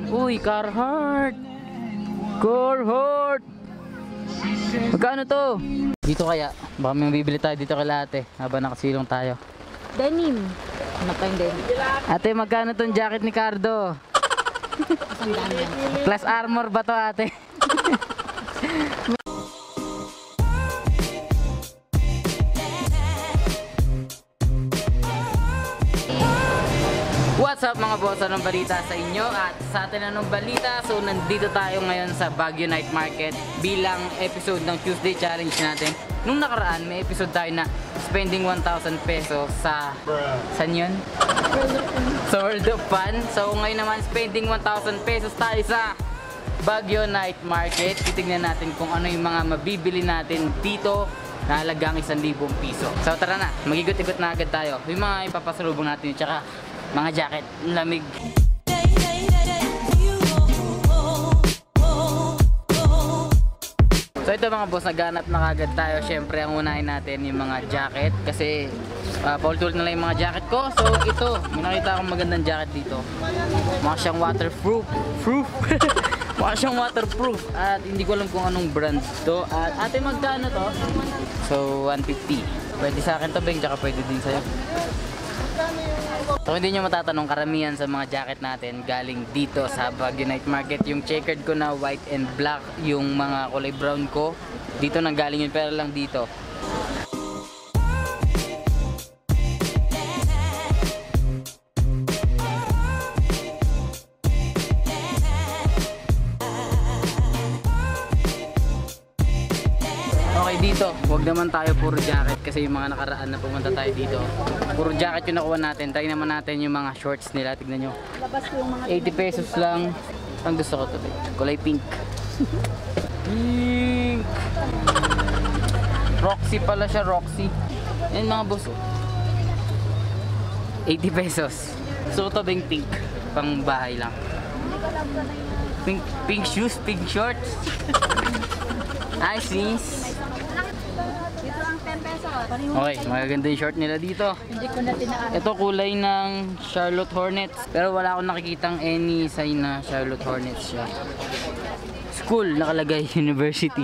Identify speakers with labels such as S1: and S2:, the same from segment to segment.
S1: Uy, Carhartt! Carhartt! Magkano to? Dito kaya, baka may mabibili tayo dito kay ate habang nakasilong tayo.
S2: Denim. Ano pa yung denim?
S1: Ate, magkano tong jacket ni Cardo? Class armor ba to, ate? What's up mga boss? Anong balita sa inyo? At sa atin anong balita? So nandito tayo ngayon sa Baguio Night Market bilang episode ng Tuesday Challenge natin. Nung nakaraan may episode tayo na spending 1,000 pesos sa... Saan yun? Sa World of Fun. So ngayon naman spending 1,000 pesos tayo sa Baguio Night Market. Titignan natin kung ano yung mga mabibili natin dito na halagang 1,000 piso. So tara na, mag-igot-igot na agad tayo. Yung mga ipapasalubong natin yun, tsaka mga jacket, lamig. So ito mga boss, naghanap na kagad tayo. Siyempre ang unahin natin yung mga jacket kasi paulit-ulit na lang yung mga jacket ko. So ito, may nakita akong magandang jacket dito. Mukha siyang waterproof. Mukha siyang waterproof. At hindi ko alam kung anong brand to. At ate, magkano to? So 150. Pwede sa akin to, Beng, tsaka pwede din sa'yo. So hindi nyo matatanong, karamihan sa mga jacket natin galing dito sa Baguio Night Market. Yung checkered ko na white and black, yung mga kulay brown ko, dito nang galing yun, pero lang dito. Dito, huwag naman tayo puro jacket kasi yung mga nakaraan na pumunta tayo dito puro jacket yung nakuha natin. Try naman natin yung mga shorts nila, tignan nyo, 80 pesos lang. Ang gusto ko to, kulay pink. Pink Roxy pala siya, Roxy. Yan mga boss, 80 pesos. Gusto ko to, Beng, pink, pang bahay lang. Pink shoes, pink shorts. Ay sis. Okay, magaganda yung short nila dito. Ito kulay ng Charlotte Hornets. Pero wala akong nakikitang any sign na Charlotte Hornets siya. School, nakalagay university.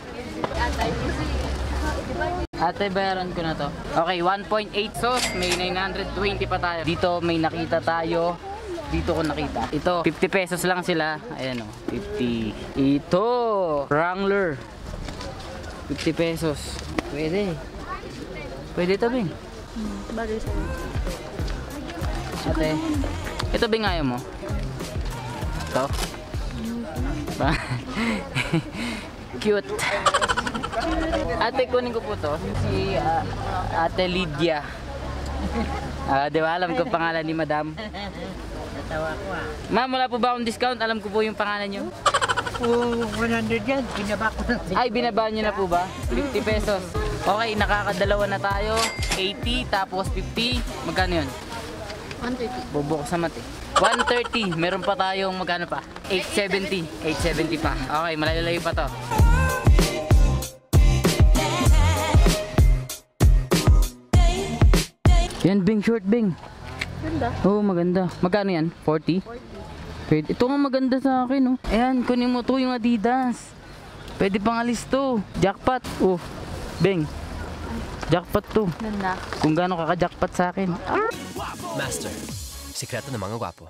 S1: Ate, bayaran ko na to. Okay, 1.8 sauce. May 920 pa tayo. Dito may nakita tayo. Dito ko nakita. Ito, 50 pesos lang sila. Ayan o, 50. Ito, Wrangler. 50 pesos. Pwede. Pwede ito, Bing. Ate, ito, Bing, ayaw mo? Ito? Cute. Ate, kunin ko po to. Si Ate Lydia. Di ba, alam ko pangalan ni Madam. Natawa ko Ma'am, wala po ba akong discount? Alam ko po yung pangalan nyo.
S3: 100 yan, binaba ko na.
S1: Ay, binaba nyo na po ba? 50 pesos. Okay, nakakadalawa na tayo. 80, tapos 50. Magkano yun?
S2: 130.
S1: Bobo ko sa mati. 130. Meron pa tayong magkano pa? 870. 870 pa. Okay, malalayo pa to. Yan, Bing, short, Bing.
S2: Ganda.
S1: Oo, maganda. Magkano yan? 40? 40. Ito nga maganda sa akin, oh. Ayan, kunin mo to, yung Adidas. Pwede pang alis to. Jackpot. Oh, Beng. Jackpot to.
S2: Ganda.
S1: Kung gaano kaka-jackpot sa akin.
S4: Master. Sikreto ng mga gwapo.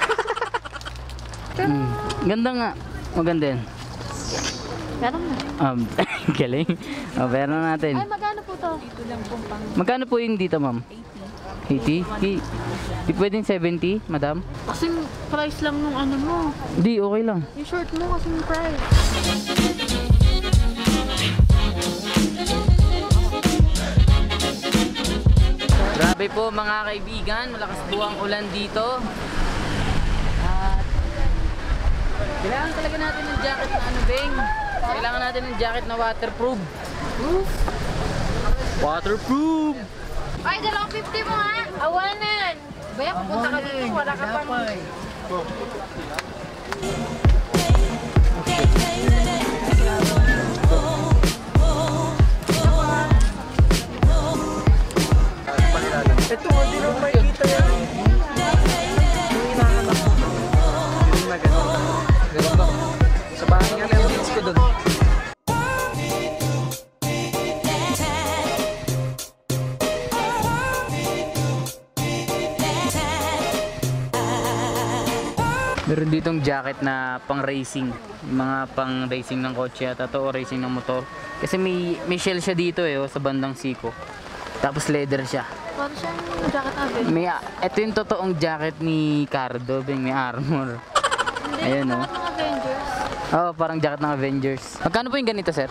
S1: Ganda nga. Maganda yan.
S2: Meron na.
S1: Galing. Meron natin.
S2: Ay, magkano po to? Dito lang pong pang...
S1: Magkano po yun dito, ma'am? 80? Di pwedeng 70, madam?
S2: Kasing price lang nung ano mo.
S1: Di, okay lang.
S2: Yung short mo kasing price.
S1: Grabe po mga kaibigan, malakas po ang ulan dito. At kailangan talaga natin ng jacket na ano, Beng. Kailangan natin ng jacket na waterproof. Waterproof!
S2: Ay, 250 mo ha? Awanan! Baya, pupunta ka dito, wala ka pang...
S3: Ito, hindi naman makikita yan. Yung hinahanap. Yung maganda.
S1: Meron ditong jacket na pang racing. Mga pang racing ng kotse at o racing ng motor. Kasi may shell siya dito sa bandang siko. Tapos leather siya.
S2: Parang siyang jacket natin.
S1: Ito yung totoong jacket ni Cardo, may armor.
S2: Hindi,
S1: Ayan,
S2: parang mga Avengers.
S1: Oh, parang jacket ng Avengers. Magkano po yung ganito, sir?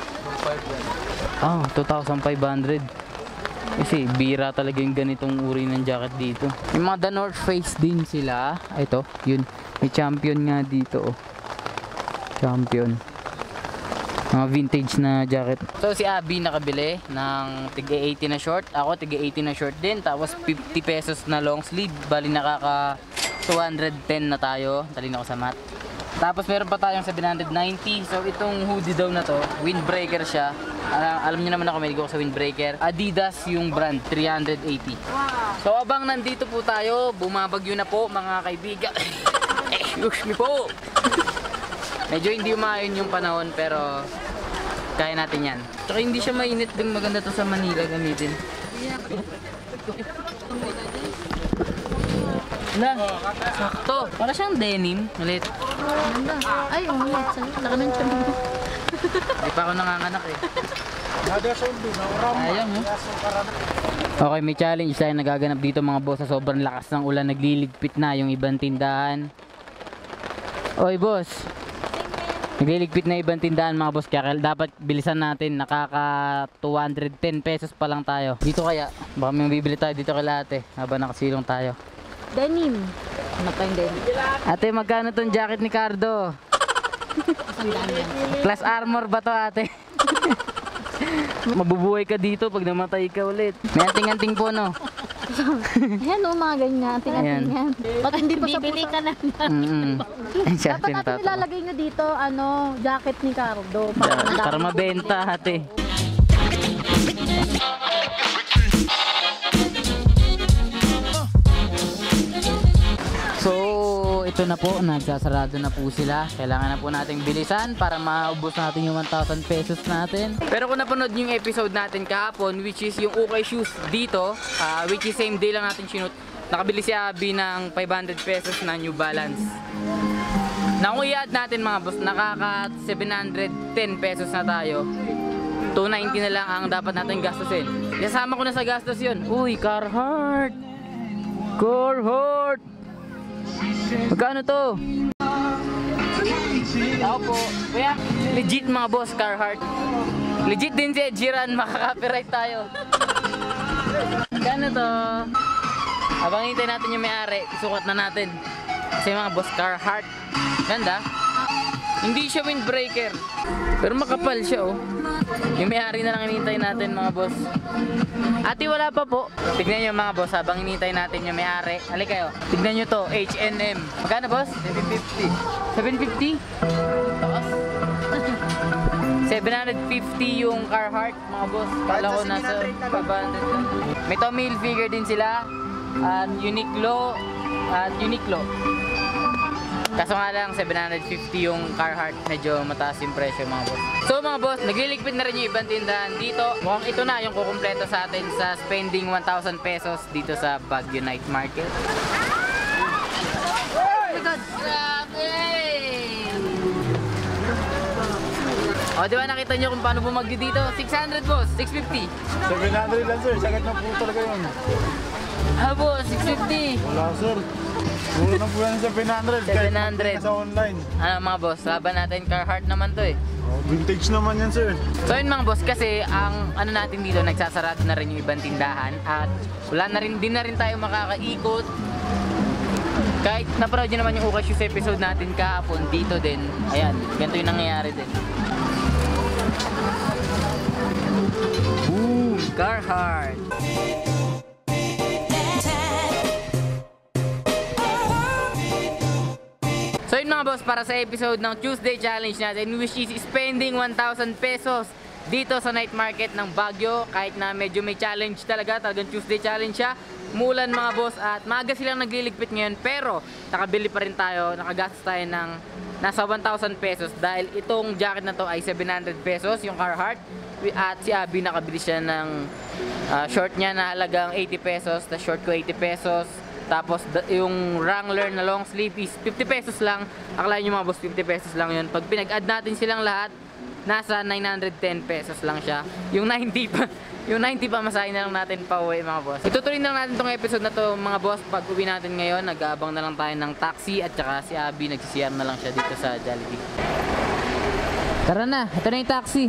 S1: 2,500. Kasi bira talaga yung ganitong uri ng jacket dito. Yung mga The North Face din sila. Ito, yun. May champion nga dito. Champion. Mga vintage na jacket. So si Abby nakabili ng tig 80 na short. Ako tig 80 na short din. Tapos 50 pesos na long sleeve. Bali nakaka 210 na tayo. Talino ko sa math. Tapos meron pa tayong 790. So itong hoodie daw na to, windbreaker siya. Alam niyo naman ako, may ko sa windbreaker. Adidas yung brand, 380. So abang nandito po tayo, bumabagyo na po mga kaibigan. Excuse me po. Medyo hindi umayon yung panahon pero kaya natin yan. Tsaka hindi siya mainit din, maganda to sa Manila gamitin. Na, sakto. Para siyang denim. Malit.
S2: Ganda. Ay, umilit sa'yo. Laka ng tiyan mo.
S1: Hindi pa ako nanganganak Ayun Okay, may challenge tayo nagaganap dito mga boss. Sa sobrang lakas ng ulan, nagliligpit na yung ibang tindahan. Oy boss, nagliligpit na ibang tindahan mga boss. Kaya dapat bilisan natin. Nakaka 210 pesos pa lang tayo. Dito kaya, baka may bibili tayo dito kay ate habang nakasilong tayo.
S2: Denim. Ano pa yung denim?
S1: Ate, magkano tong jacket ni Cardo? Plus armor ba to ate? Mabubuhay ka dito pag namatay ka ulit. May anting-anting po no?
S2: Ayan o, mga ganyan. Tingnan-tingnan. Ba't hindi pa sa pusa? Ka na. Dapat natin nilalagay nyo dito, jacket ni Cardo.
S1: Para mabenta ate. So, ito na po, nagsasarado na po sila. Kailangan na po nating bilisan para maubos natin yung 1,000 pesos natin. Pero kung napanood yung episode natin kahapon, which is yung ukay shoes dito, which is same day lang natin sinut, nakabili si Abby ng 500 pesos na New Balance. Nakuyad natin mga boss, nakaka 710 pesos na tayo. 290 na lang ang dapat natin gastusin. Kasama ko na sa gastos yun. Uy, Carhartt! Carhartt! Magkano to? Ako po. Kaya, legit mga boss, Carhartt. Legit din si Ed Sheeran, makaka-copyright tayo. Magkano to? Habang hintay natin yung may-ari, isukat na natin. Kasi mga boss, Carhartt. Ganda. Hindi siya windbreaker. Pero makapal siya Yung may-ari na lang hinihintay natin mga boss. Ate, wala pa po. Tignan nyo mga boss, habang hinihintay natin yung may-ari. Hali kayo. Tignan nyo to, H&M. Magkano boss? 750. 750? Taas. 750 yung Carhartt mga boss. Kala ko nasa 500 lang. May Tommy Hilfiger din sila. Uniqlo. At Uniqlo. Kaso nga lang 750 yung Carhartt, medyo mataas yung presyo mga boss. So mga boss, nagliligpit na rin yung ibang tindahan dito. Mukhang ito na yung kukumpleto sa atin sa spending 1,000 pesos dito sa Baguio Night Market. Oh my God! Grabe! O diba nakita nyo kung paano bumagyo dito? 600 boss, 650.
S3: 700 lang sir, sagat na po talaga yun.
S1: Boss, 650.
S3: Wala sir. Puro na po yan sa 700.
S1: 700.
S3: Sa online.
S1: Ano mga boss, laban natin Carhartt naman to
S3: Vintage naman yan sir.
S1: So yun mga boss, kasi ang ano natin dito, nagsasarado na rin yung ibang tindahan at wala na rin, din na rin tayo makakaikot. Kahit napanood nyo naman yung Ukay Shoes episode natin kahapon, dito din, ayan, ganito yung nangyayari din. Boom! Carhartt! So yun mga boss, para sa episode ng Tuesday Challenge natin, which is spending 1,000 pesos dito sa night market ng Baguio. Kahit na medyo may challenge talagang Tuesday Challenge siya. Umulan mga boss at maaga silang nagliligpit ngayon, pero nakabili pa rin tayo, nakagastos tayo ng nasa 1,000 pesos dahil itong jacket na to ay 700 pesos yung Carhartt. At si Abby nakabili siya ng short niya na halagang 80 pesos, na short ko 80 pesos. Tapos yung Wrangler na long sleeve is 50 pesos lang. Akalain nyo mga boss, 50 pesos lang yun. Pag pinag-add natin silang lahat, nasa 910 pesos lang siya. Yung 90 pa masahin na lang natin pa uwi mga boss. Itutuloy na lang natin tong episode na to mga boss. Pag uwi natin ngayon, nag-aabang na lang tayo ng taxi. At saka si Abby, nagsisiyar na lang siya dito sa Jollibee. Tara na, ito na yung taxi.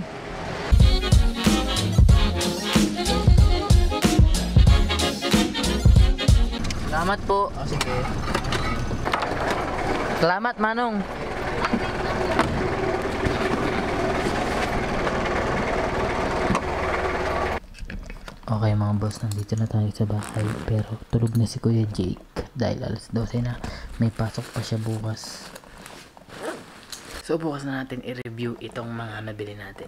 S1: Salamat po.
S3: Ah, sige.
S1: Salamat Manong. Okay mga boss, nandito na tayo sa bahay. Pero tulog na si Kuya Jake. Dahil alas 12 na. May pasok pa siya bukas. So bukas na natin i-review itong mga nabili natin.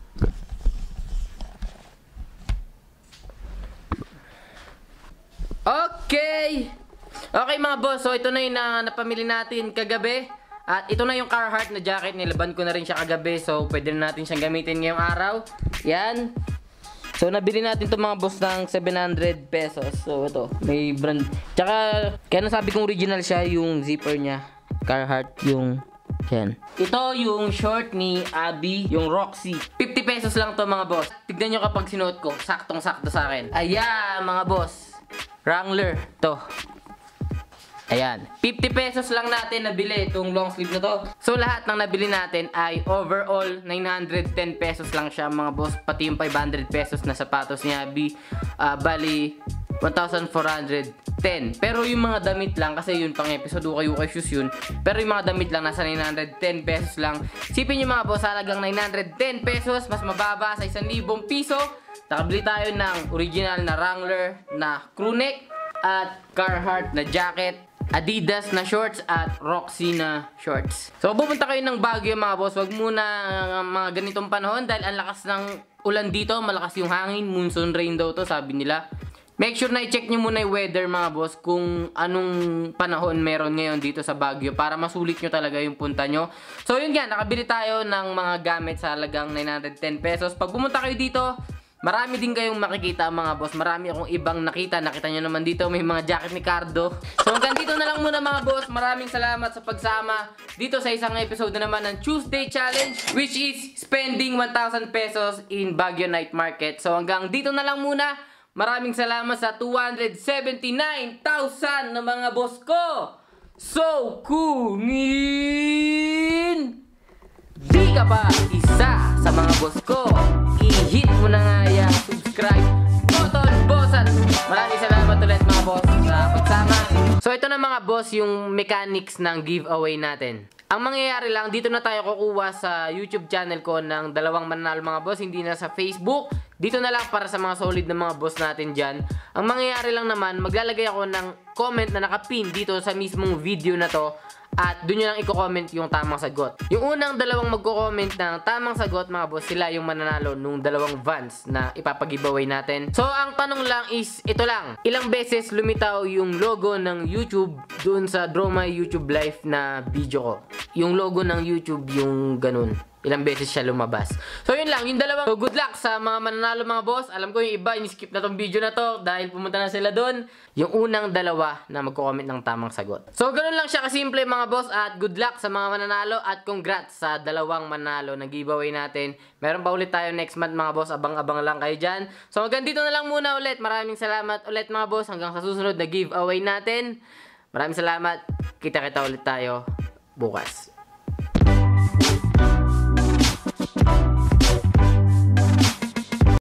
S1: Okay! Okay mga boss, so ito na yung napamili natin kagabi. At ito na yung Carhartt na jacket, nilaban ko na rin siya kagabi. So pwede na natin siyang gamitin ngayong araw. Yan. So nabili natin to mga boss ng 700 pesos. So ito, may brand. Tsaka, kaya nasabi kong original siya, yung zipper niya. Carhartt yung yan. Ito yung short ni Abby, yung Roxy. 50 pesos lang to mga boss. Tignan nyo kapag sinuot ko, saktong-sakto sa akin. Ayan mga boss. Wrangler to. Ayan. 50 pesos lang natin nabili itong long sleeve na to. So lahat ng nabili natin ay overall 910 pesos lang siya mga boss. Pati yung 500 pesos na sapatos ni Abby. Bali 1,410. Pero yung mga damit lang, kasi yun pang episode ukay-ukay shoes yun. Pero yung mga damit lang nasa 910 pesos lang. Sipin nyo mga boss, halagang 910 pesos. Mas mababa sa 1,000 piso. Nakabili tayo ng original na Wrangler na crewneck at Carhartt na jacket, Adidas na shorts at Roxy na shorts. So pupunta kayo ng Baguio mga boss, wag muna mga ganitong panahon dahil ang lakas ng ulan dito, malakas yung hangin, monsoon rain daw to sabi nila. Make sure na i-check nyo muna yung weather mga boss kung anong panahon meron ngayon dito sa Baguio para masulit nyo talaga yung punta nyo. So yun nga, nakabili tayo ng mga gamit sa halagang 910 pesos. Pag pumunta kayo dito, marami din kayong makikita mga boss. Marami akong ibang nakita. Nakita nyo naman dito may mga jacket ni Cardo. So hanggang dito na lang muna mga boss. Maraming salamat sa pagsama dito sa isang episode na naman ng Tuesday Challenge, which is spending 1,000 pesos in Baguio Night Market. So hanggang dito na lang muna. Maraming salamat sa 279,000 na mga boss ko. So kunin! Di ka pa isa sa mga boss ko, i-hit mo na nga yung subscribe button, boss. At maraming salamat ulit mga boss sa pagsama. So ito na mga boss yung mechanics ng giveaway natin. Ang mangyayari lang, dito na tayo kukuha sa YouTube channel ko ng dalawang mananalo mga boss, hindi na sa Facebook. Dito na lang para sa mga solid na mga boss natin dyan. Ang mangyayari lang naman, maglalagay ako ng comment na nakapin dito sa mismong video na to. At doon nyo lang i-comment yung tamang sagot. Yung unang dalawang magko-comment ng tamang sagot mga boss, sila yung mananalo nung dalawang vans na ipapag-giveaway natin. So ang tanong lang is ito lang. Ilang beses lumitaw yung logo ng YouTube doon sa Draw My YouTube Live na video ko. Yung logo ng YouTube yung ganun. Ilang beses siya lumabas. So yun lang, yung dalawang. So good luck sa mga mananalo mga boss. Alam ko yung iba, in-skip na tong video na to dahil pumunta na sila doon. Yung unang dalawa na magko-comment ng tamang sagot. So ganun lang siya kasimple mga boss. At good luck sa mga mananalo at congrats sa dalawang mananalo na giveaway natin. Meron pa ulit tayo next month mga boss. Abang-abang lang kayo dyan. So hanggang dito na lang muna ulit. Maraming salamat ulit mga boss. Hanggang sa susunod na giveaway natin. Maraming salamat. Kita-kita ulit tayo bukas.